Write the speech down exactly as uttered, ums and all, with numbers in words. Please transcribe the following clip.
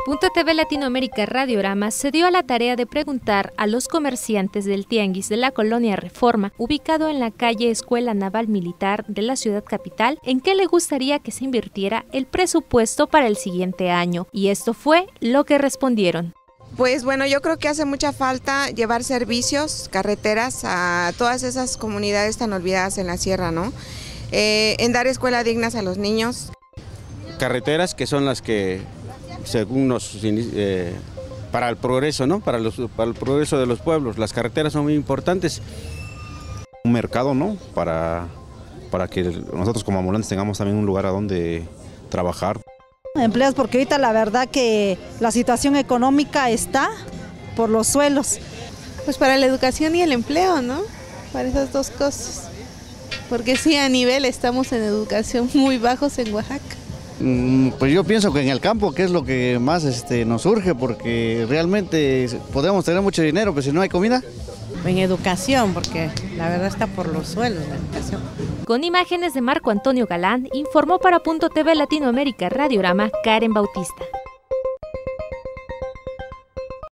Punto T V Latinoamérica Radiorama se dio a la tarea de preguntar a los comerciantes del tianguis de la colonia Reforma, ubicado en la calle Escuela Naval Militar de la ciudad capital, en qué le gustaría que se invirtiera el presupuesto para el siguiente año. Y esto fue lo que respondieron. Pues bueno, yo creo que hace mucha falta llevar servicios, carreteras a todas esas comunidades tan olvidadas en la sierra, ¿no? Eh, en dar escuelas dignas a los niños. Carreteras que son las que, según nos, eh, para el progreso, ¿no? Para, los, para el progreso de los pueblos, las carreteras son muy importantes. Un mercado, ¿no? Para, para que nosotros como ambulantes tengamos también un lugar a donde trabajar. Empleos, porque ahorita la verdad que la situación económica está por los suelos. Pues para la educación y el empleo, ¿no? Para esas dos cosas. Porque sí, a nivel estamos en educación muy bajos en Oaxaca. Pues yo pienso que en el campo, que es lo que más este, nos urge, porque realmente podemos tener mucho dinero, pero si no hay comida. En educación, porque la verdad está por los suelos la educación. Con imágenes de Marco Antonio Galán, informó para Punto T V Latinoamérica Radiorama Karen Bautista.